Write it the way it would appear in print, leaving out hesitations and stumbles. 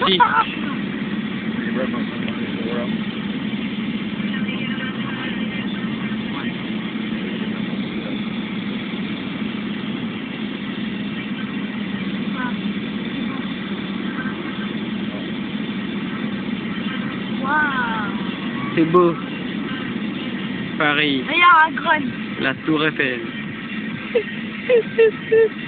Si. C'est beau. Paris. Regarde, un grogne. La Tour Eiffel.